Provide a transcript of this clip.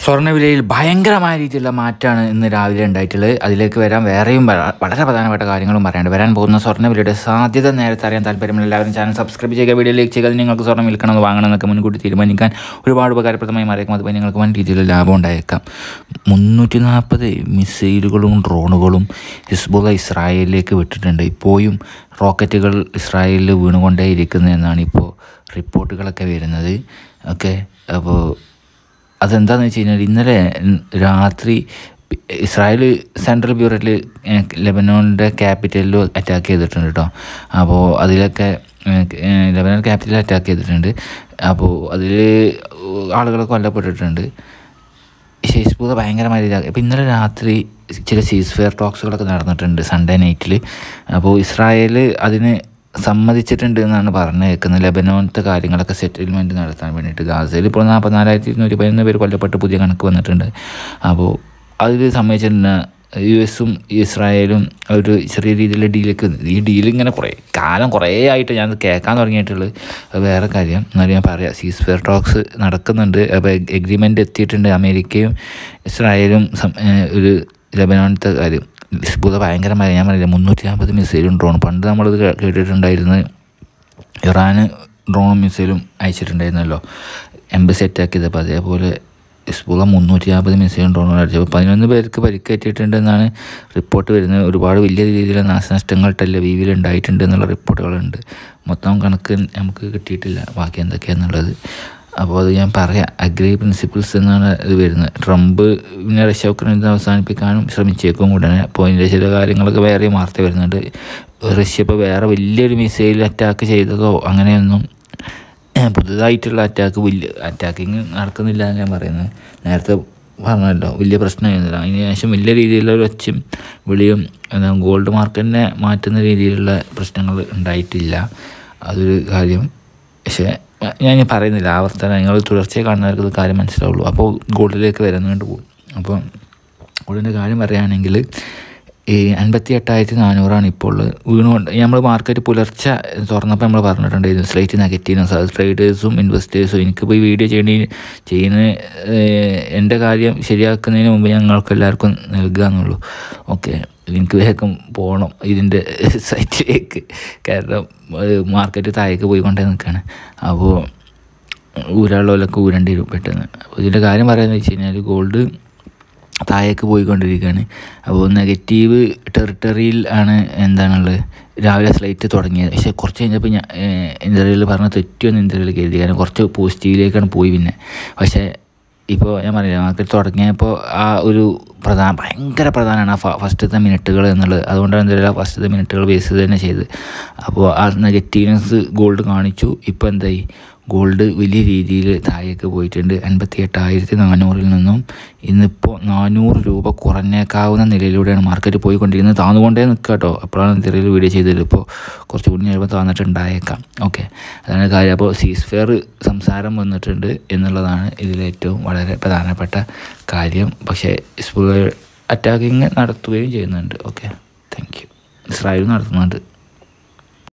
സ്വർണ്ണവിലയിൽ ഭയങ്കരമായ രീതിയിലുള്ള മാറ്റമാണ് ഇന്ന് രാവിലെ ഉണ്ടായിട്ടുള്ളത്. അതിലേക്ക് വരാൻ വേറെയും വളരെ പ്രധാനപ്പെട്ട കാര്യങ്ങളും പറയാണ്ട്. വരാൻ പോകുന്ന സ്വർണ്ണവിലയുടെ സാധ്യത നേരത്തെ അറിയാൻ താല്പര്യമുള്ള എല്ലാവരും ചാനൽ സബ്സ്ക്രൈബ് ചെയ്യുക, വീഡിയോ ലൈക്ക് ചെയ്യുക. നിങ്ങൾക്ക് സ്വർണ്ണം വിൽക്കണമെന്ന് വാങ്ങണമെന്നൊക്കെ മുൻകൂട്ടി തീരുമാനിക്കാൻ ഒരുപാട് ഉപകാരപ്രദമായി മാറിയേക്കും. അതുപോലെ നിങ്ങൾക്ക് വൻ രീതിയിലുള്ള ലാഭം ഉണ്ടായേക്കാം. 340 മിസൈലുകളും ഡ്രോണുകളും ഹിസ്ബുള്ള ഇസ്രായേലിലേക്ക് വിട്ടിട്ടുണ്ട്. ഇപ്പോഴും റോക്കറ്റുകൾ ഇസ്രായേലിൽ വീണുകൊണ്ടേ ഇരിക്കുന്നു എന്നാണ് ഇപ്പോൾ റിപ്പോർട്ടുകളൊക്കെ വരുന്നത്. ഓക്കെ, അപ്പോൾ അതെന്താണെന്ന് വെച്ച് കഴിഞ്ഞാൽ ഇന്നലെ രാത്രി ഇസ്രായേൽ സെൻട്രൽ ബ്യൂറോയിൽ ലെബനോണിൻ്റെ ക്യാപിറ്റലിൽ അറ്റാക്ക് ചെയ്തിട്ടുണ്ട് കേട്ടോ. അപ്പോൾ അതിലൊക്കെ ലെബനോൺ ക്യാപിറ്റലിൽ അറ്റാക്ക് ചെയ്തിട്ടുണ്ട്. അപ്പോൾ അതിൽ ആളുകൾ കൊല്ലപ്പെട്ടിട്ടുണ്ട്. ഹിസ്ബുള്ള ഭയങ്കരമായ രീതിയിൽ ഇപ്പോൾ ഇന്നലെ രാത്രി ചില സീസ് ഫെയർ ടോക്സുകളൊക്കെ നടന്നിട്ടുണ്ട് സൺഡേ നൈറ്റിൽ. അപ്പോൾ ഇസ്രായേൽ അതിന് സമ്മതിച്ചിട്ടുണ്ട് എന്നാണ് പറഞ്ഞു കേൾക്കുന്നത്. ലെബനോനത്തെ കാര്യങ്ങളൊക്കെ സെറ്റിൽമെൻറ്റ് നടത്താൻ വേണ്ടിയിട്ട് ഗാസയിൽ ഇപ്പോൾ 44,211 പേര് കൊല്ലപ്പെട്ട് പുതിയ കണക്ക് വന്നിട്ടുണ്ട്. അപ്പോൾ അതിൽ സമ്മതിച്ചിട്ടുണ്ട്. US-ഉം ഇസ്രായേലും ഒരു ചെറിയ രീതിയിലുള്ള ഡീലേക്ക് ഈ ഡീൽ ഇങ്ങനെ കുറേ ആയിട്ട് ഞാൻ കേൾക്കാൻ തുടങ്ങിയിട്ടുള്ളത്. അത് വേറെ കാര്യം. എന്നാലും ഞാൻ പറയാം, സീസ് ഫെയർ ടോക്സ് നടക്കുന്നുണ്ട്. അപ്പോൾ എഗ്രിമെൻ്റ് എത്തിയിട്ടുണ്ട് അമേരിക്കയും ഇസ്രായേലും ഒരു ലെബനോനത്തെ കാര്യം. ഹിസ്ബുള്ള ഭയങ്കരമായ, ഞാൻ പറഞ്ഞില്ല, 350 മിസൈലും ഡ്രോൺ. പണ്ട് നമ്മളത് കേട്ടിട്ടുണ്ടായിരുന്നു, ഇറാന് ഡ്രോണും മിസൈലും അയച്ചിട്ടുണ്ടായിരുന്നല്ലോ എംബസി അറ്റാക്ക് ചെയ്തപ്പോൾ. അതേപോലെ ഹിസ്ബുള്ള 350 മിസൈലും ഡ്രോണും അടിച്ചപ്പോൾ 11 പേർക്ക് പരിക്കേറ്റിട്ടുണ്ടെന്നാണ് റിപ്പോർട്ട് വരുന്നത്. ഒരുപാട് വലിയ രീതിയിലുള്ള നാശനഷ്ടങ്ങൾ ടെലവീവിൽ ഉണ്ടായിട്ടുണ്ട് എന്നുള്ള റിപ്പോർട്ടുകളുണ്ട്. മൊത്തം കണക്ക് നമുക്ക് കിട്ടിയിട്ടില്ല ബാക്കി എന്തൊക്കെയാണെന്നുള്ളത്. അപ്പോൾ അത് ഞാൻ പറയാം, അഗ്രി പ്രിൻസിപ്പിൾസ് എന്നാണ് ഇത് വരുന്നത്. ട്രംപ് പിന്നെ റഷ്യ യുക്രൈൻ അവസാനിപ്പിക്കാനും ശ്രമിച്ചേക്കും ഉടനെ. അപ്പോൾ അതിൻ്റെ ചില കാര്യങ്ങളൊക്കെ വേറെ വാർത്ത വരുന്നുണ്ട്. റഷ്യ ഇപ്പോൾ വേറെ വലിയൊരു മിസൈൽ അറ്റാക്ക് ചെയ്തതോ അങ്ങനെയൊന്നും പുതുതായിട്ടുള്ള അറ്റാക്കിങ് നടക്കുന്നില്ല എന്ന് ഞാൻ പറയുന്നത്. നേരത്തെ പറഞ്ഞല്ലോ, വലിയ പ്രശ്നമായിരുന്നില്ല. അതിന് ശേഷം വലിയ രീതിയിലുള്ള ഒരു ഒച്ചയും വിളിയും ഗോൾഡ് മാർക്കറ്റിനെ മാറ്റുന്ന രീതിയിലുള്ള പ്രശ്നങ്ങൾ ഉണ്ടായിട്ടില്ല. അതൊരു കാര്യം. പക്ഷേ ഞാൻ പറയുന്നില്ല, ആവർത്തനം നിങ്ങൾ തുടർച്ചയായി കാണുന്നവർക്ക് കാര്യം മനസ്സിലാവുള്ളൂ. അപ്പോൾ ഗോൾഡിലേക്ക് വരുന്നുകൊണ്ട് പോകും. അപ്പോൾ ഗോൾഡിൻ്റെ കാര്യം പറയുകയാണെങ്കിൽ 58,400 ഇപ്പോൾ ഉള്ളത്. വീണുകൊണ്ട് നമ്മൾ മാർക്കറ്റ് പുലർച്ചെ തുറന്നപ്പോൾ നമ്മൾ പറഞ്ഞിട്ടുണ്ടായിരുന്നു സ്ലൈറ്റ് നെഗറ്റീവ്നെസ്. അത് ട്രേഡേഴ്സും ഇൻവെസ്റ്റേഴ്സും എനിക്കിപ്പോൾ ഈ വീഡിയോ ചെയ്യുന്ന എൻ്റെ കാര്യം ശരിയാക്കുന്നതിന് മുമ്പ് ഞങ്ങൾക്ക് എല്ലാവർക്കും നൽകുക എന്നുള്ളൂ. ഓക്കെ, എനിക്ക് വേഗം പോകണം ഇതിൻ്റെ സൈറ്റിലേക്ക്, കാരണം മാർക്കറ്റ് താഴേക്ക് പോയിക്കൊണ്ടേ നിൽക്കുകയാണ്. അപ്പോൾ ഊരാളുകളൊക്കെ ഊരേണ്ടി വരും പെട്ടെന്ന്. അപ്പോൾ ഇതിൻ്റെ കാര്യം പറയാമെന്ന് വെച്ച് കഴിഞ്ഞാൽ ഗോൾഡ് താഴേക്ക് പോയിക്കൊണ്ടിരിക്കുകയാണ്. അപ്പോൾ നെഗറ്റീവ് ടെറിട്ടറിയിൽ ആണ് എന്താണുള്ളത്. രാവിലെ സ്ലൈറ്റ് തുടങ്ങിയത്, പക്ഷേ കുറച്ച് കഴിഞ്ഞപ്പോൾ ഞാൻ ഇൻ്റർവ്യൂവിൽ പറഞ്ഞ തെറ്റിയൊന്നും ഇൻ്റർവ്യൂവിൽ കരുതി, കാരണം കുറച്ച് പോസിറ്റീവിലേക്കാണ് പോയി. പിന്നെ പക്ഷേ ഇപ്പോൾ ഞാൻ പറഞ്ഞില്ല, മാർക്കറ്റ് തുടങ്ങിയപ്പോൾ ആ ഒരു ഭയങ്കര പ്രധാനമാണ് ആ ഫസ്റ്റത്തെ മിനിറ്റുകൾ എന്നുള്ളത്. അതുകൊണ്ടാണ് എന്തായാലും ഫസ്റ്റത്തെ മിനിറ്റുകൾ ബേസ് തന്നെ ചെയ്ത്. അപ്പോൾ ആ നെഗറ്റീവ്നെസ് ഗോൾഡ് കാണിച്ചു. ഇപ്പോൾ എന്തായി, ഗോൾഡ് വലിയ രീതിയിൽ താഴേക്ക് പോയിട്ടുണ്ട്. 58,400 നിന്നും ഇന്നിപ്പോൾ 400 രൂപ കുറഞ്ഞേക്കാവുന്ന നിലയിലൂടെയാണ് മാർക്കറ്റ് പോയിക്കൊണ്ടിരിക്കുന്നത്. താന്നുകൊണ്ടേ നിൽക്കുക കേട്ടോ. അപ്പോഴാണ് ചെറിയൊരു വീഡിയോ ചെയ്തത്. ഇപ്പോൾ കുറച്ച് കൂടി കഴിയുമ്പോൾ താന്നിട്ടുണ്ടായേക്കാം. ഓക്കെ, അതാണ് കാര്യം. അപ്പോൾ സീസ് ഫെയർ സംസാരം വന്നിട്ടുണ്ട് എന്നുള്ളതാണ് ഇതിലേറ്റവും വളരെ പ്രധാനപ്പെട്ട കാര്യം. പക്ഷേ ഹിസ്ബുള്ള അറ്റാക്കിങ് നടത്തുകയും ചെയ്യുന്നുണ്ട്. Okay, thank you. ഇസ്രായേൽ നടത്തുന്നുണ്ട്.